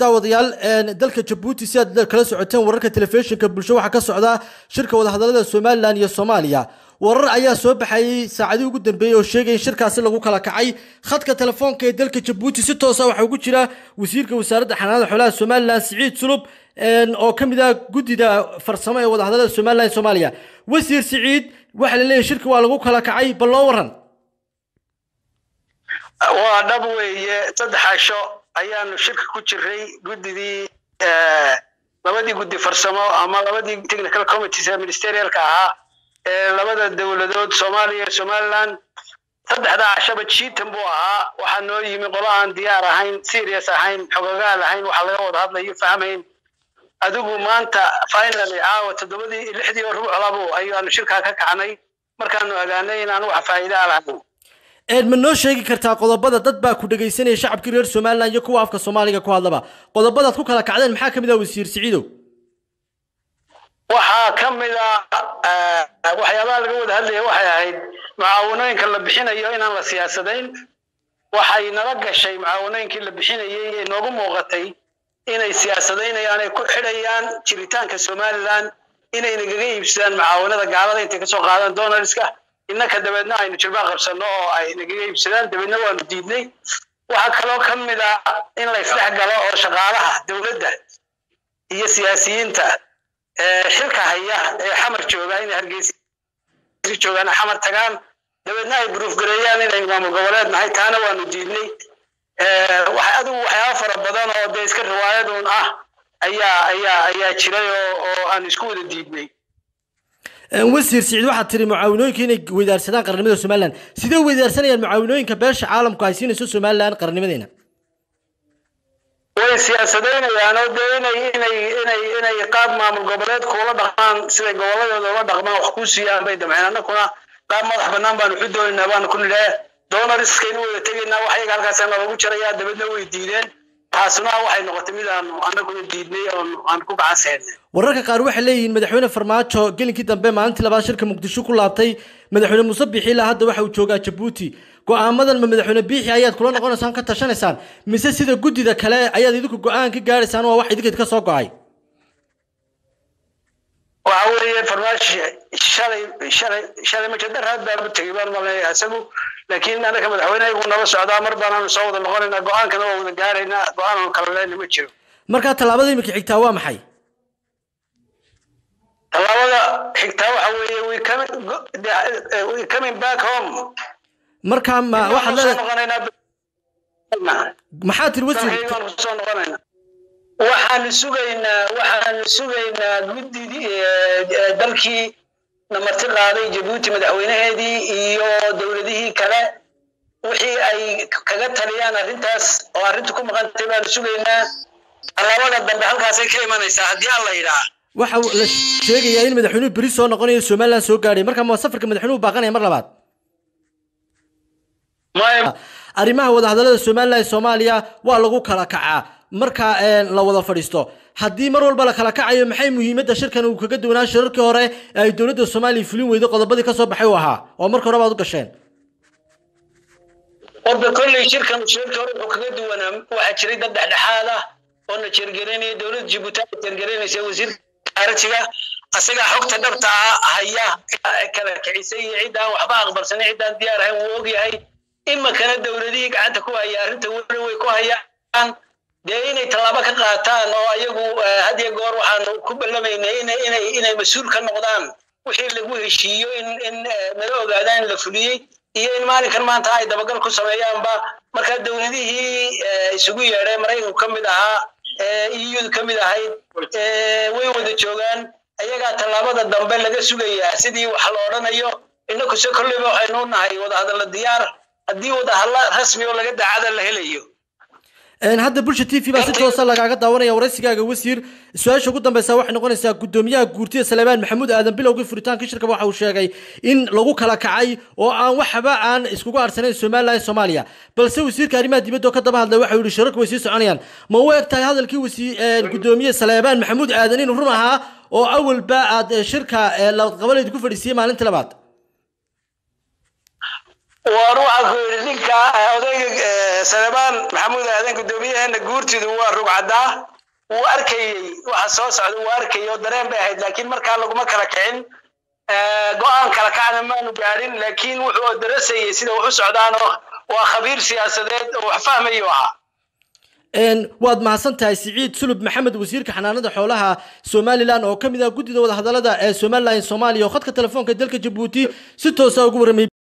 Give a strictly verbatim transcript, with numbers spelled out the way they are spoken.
daawadayaal dalka Djibouti si aad kala socoteen wararka telefishinka bulshada waxa ka socda shirka wada hadalada Soomaaliland iyo Soomaaliya warar ayaa soo baxay saacadii ugu dambeeyay oo sheegay in shirkaasi lagu kala kacay khadka telefoonka ee dalka Djibouti si toos ah waxa ugu jira wasiirka wasaaradda xanaanada xoolaha Soomaaliland Siciid Sulub oo kamid ah gudida farsamo ee wada hadalada Soomaaliland iyo Soomaaliya wasiir Siciid waxa la leeyahay shirka waa lagu kala kacay bal loo waran waa dhab weeye saddex casho ayaanu shirka ku jiray gudidii labadii gudi farsamo ama labadii technical committees ee ministerialka ahaa ee labada dawladood Soomaaliya iyo Somaliland saddexda cashaba jiitan buu ahaa waxa noo yimi qolaan diyaar ahayn serious ahayn xogagal ahayn waxa laga wada hadlayo fahmayn adigu maanta finally aawa todobadii lixdii oo rubuc labo ayaanu shirka ka kacnay markaanu agaanay inaan wax faa'iido lahayn ee ma noo sheegi kartaa qodobada dad baa ku dhageysanaya shacabka reer Soomaaliland iyo kuwa afka Soomaaliga ku hadlaba qodobada ku kala kacdeen maxaa kamid ah wasiir Siciidow waxa kamid ah waxyaabaha laga wada hadlay waxay ahayd macaawinooyinka la bixinayo inaan la siyaasadayn waxay nala gashay macaawinooyinkii la bixinayay ee noogu muuqatay inay siyaasadaynayaan ay ku xidhayaan jiritaanka Soomaaliland inay naga iibsadaan macaawinada gaalada inta ka soo qaadan doonarska innaka dabadna aynu jirba qabsano oo ay naga iibsadaan dabadna waanu diidnay waxa kale oo kamid ah in la isdhex galo oo shaqaalaha dawladda iyo siyaasiyiinta ee xilka haya ee xamar jooga in Hargeysa joogaan xamar tagaan dabadna ay proof gareeyaan inay maamul goboleed nahay taana waanu diidnay ee waxa adigu waxyaabo fara badan oo de iska riwaayadoon ah ayaa ayaa ayaa jiray oo aan isku wada diidnay wasiir Siciid waxa tiri mucaawinooyinka inay weydaarsadaan qarnimada Soomaaliland sidoo weydaarsanayaan mucaawinooyinka beesha caalamku ay siinayso Soomaaliland qarnimadeena way siyaasadeynayaan oo inay inay inay inay qaab maamul goboleed kula dhaqmaan sida goboladooda uga dhaqmaan wax ku siiyaan bay damcayna kuna qaab madax banaan baan u doonaynaa baan ku nilaa doonariskaynu wada tagaynaa wax iyaga halkaas lagu jarayaa dabadna way diideen taasuna waxay noqotay mid aan anagu diidnay oo aan ku gacansaynay wararka qaar waxa leeyihiin madaxweyne Farmaajo gelinkii dambe maalintii labaad shirka Muqdisho ku laabtay madaxweyne Muuse Biixi ilaa hadda waxa uu joogaa Djibouti go'aamadan madaxweyne Biixi ayaad kula noqonaysaan ka tashanaysaan mise sida gudida kale ayaad idinku go'aan ka gaaraysaan waa wax idinka ka soo go'ay waxa weeye Farmaajo shalay shalay shalay ma jadar hadda tagayaan malay asagu laakiin anaka madaxweynaha nala socdaa mar baan soo wada noqonaynaa go'aankana waa wada gaaraynaa go'aan kala leeyahay ma jiro marka talaabada imika xigtaa waa maxay talaabada xigtaa waxa weeye we coming we coming back home marka ma waxa la maxaa tir wasiir waxaan sugaynaa waxaan sugaynaa gudidii dalkii namarti qaaday Djibouti madaxweynaheedii iyo dawladihii kale wixii ay kaga taliyaan arintaas oo arintu ku maqantay baan sugaynaa talaabada dambe halkaas ay ka imanaysaa hadii alla yiraahdo waxa la sheegaya in madaxweynuhu bari soo noqonayo Soomaaliland soo gaaray marka ma safarka madaxweynuhu baaqanay mar labaad ma arimaha wada hadalada Soomaaliland iyo Soomaaliya waa lagu kala kacaa marka la wada fadhiisto hadii mar walba la kala kacayo maxay muhiimadda shirkan uu kaga duwanaa shirarkii hore ay dawladda Soomaaliya fulin weydo qodobadii ka soo baxay waxa oo marka hore baad u gasheen wada kulli shirkan shirka hore uu kaga duwanaa waxa jiray dad dhexdhexaad ah oo na jeergareynay dawladda Djibouti jeergareynaysa wasiirka aragtiga asaga xogta dhabta ah haya kala kicisay ciidan waxba aqbalsanay ciidan diyaar ahayn uu og yahay ima kana dawladihii gacanta ku haya arinta weyn way ku hayaan de inay talaabo ka qaataan oo ayagu hadiya goor waxaan ku balamaynay inay inay inay mas'uul ka noqdaan wixii lagu heshiiyo in in mara ogaadaan la fuliyay iyo in maalinkan maanta ay dabagal ku sameeyaan ba marka dawladihii isugu yeeray Mareykanka kamid ahaa ee E U kamid ahayd ee way wada joogaan ayaga talaabada dambe laga sugayaa sidii wax la oranayo inaku soo kulliba waxaynu nahay wada hadal diyaar hadii wada hadal rasmi oo laga daacada la helayo een hadda bulsha T V baa si toos ah lagaaga daawanaya waraysigaaga wasiir su'aasha ugu dambaysa waxay noqonaysaa gudoomiyaha guurtida Salebaan Maxamuud Aadan bilowgii furitaanka shirka waxa uu sheegay in lagu kala kacay oo aan waxba aan iskugu arsanayn Soomaaliland iyo Soomaaliya balse wasiirka arrimaha dibadda ka daba hadlay waxa uu yiri shirku way sii soconayaan ma u egtahay hadalkii wasiir gudoomiyaha Salebaan Maxamuud Aadan in run ahaa oo awalba aad shirka la qabalay ku fadhiisay maalinta labaad وروح أقول لك أوديك سلمان محمود هذا قدوميه هنا قورتي دوا رقعة وأركي وحصوص على وأركي ودرين بعيد لكن مركان لقوا مكلا كعين قوان كلا كعنا ما نقارن لكن وحو درسي يصير وحس عدانه وخبير سياسات وفهم أيوها. إن واد مع سنتها سعيد سلب محمد وزير كحنانة حولها سوماليلاند أو كم إذا قد إذا وده هذا لدا سوماليلاند سوماليا وخدك تلفون كدلك جيبوتي ستة وساق ورمي